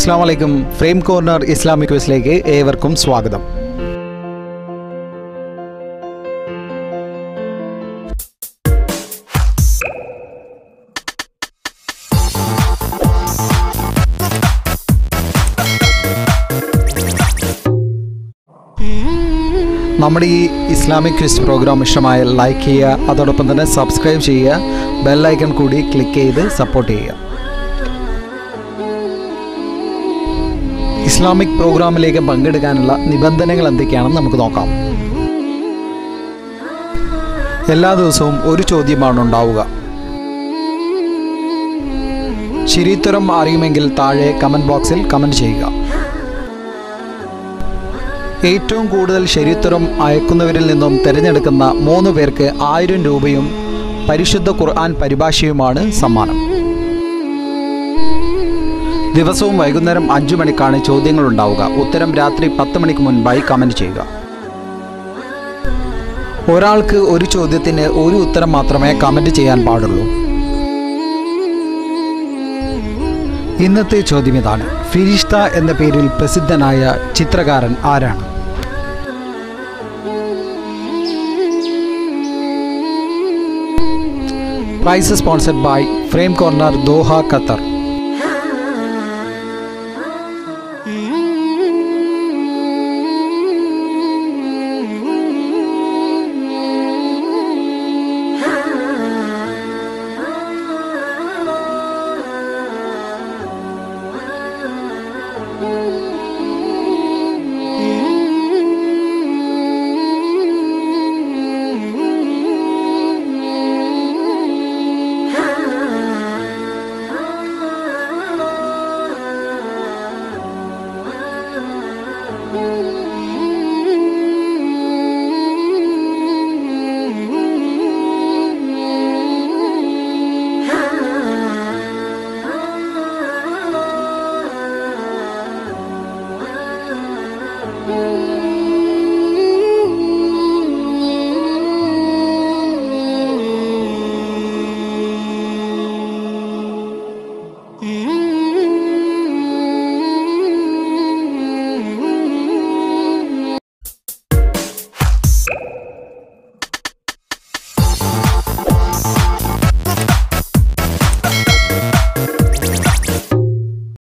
അസ്സലാമു അലൈക്കും. Frame corner Islamic ക്വിസിലേക്ക് ഏവർക്കും സ്വാഗതം. നമ്മുടെ ഈ ഇസ്ലാമിക് ക്വിസ് പ്രോഗ്രാം ഇഷ്ടമായാൽ ലൈക്ക് ചെയ്യുക, അതോടൊപ്പം തന്നെ സബ്സ്ക്രൈബ് ചെയ്യുക, ബെല്ലൈക്കൺ കൂടി ക്ലിക്ക് ചെയ്ത് സപ്പോർട്ട് ചെയ്യുക. ഇസ്ലാമിക് പ്രോഗ്രാമിലേക്ക് പങ്കെടുക്കാനുള്ള നിബന്ധനകൾ എന്തൊക്കെയാണെന്ന് നമുക്ക് നോക്കാം. എല്ലാ ദിവസവും ഒരു ചോദ്യമാണ് ഉണ്ടാവുക. ശരിയുത്തരം അറിയുമെങ്കിൽ താഴെ കമൻറ്റ് ബോക്സിൽ കമൻറ്റ് ചെയ്യുക. ഏറ്റവും കൂടുതൽ ശരിയുത്തരം അയക്കുന്നവരിൽ നിന്നും തിരഞ്ഞെടുക്കുന്ന 3 പേർക്ക് 1000 രൂപയും പരിശുദ്ധ ഖുർആൻ പരിഭാഷയുമാണ് സമ്മാനം. ദിവസവും വൈകുന്നേരം 5 മണിക്കാണ് ചോദ്യങ്ങൾ ഉണ്ടാവുക. ഉത്തരം രാത്രി 10 മണിക്ക് മുൻപായി കമൻറ്റ് ചെയ്യുക. ഒരാൾക്ക് ഒരു ചോദ്യത്തിന് ഒരു ഉത്തരം മാത്രമേ കമൻറ്റ് ചെയ്യാൻ പാടുള്ളൂ. ഇന്നത്തെ ചോദ്യം ഇതാണ്: ഫിരിഷ്ത എന്ന പേരിൽ പ്രസിദ്ധനായ ചിത്രകാരൻ ആരാണ്? Prize sponsored by frame corner, Doha, Qatar.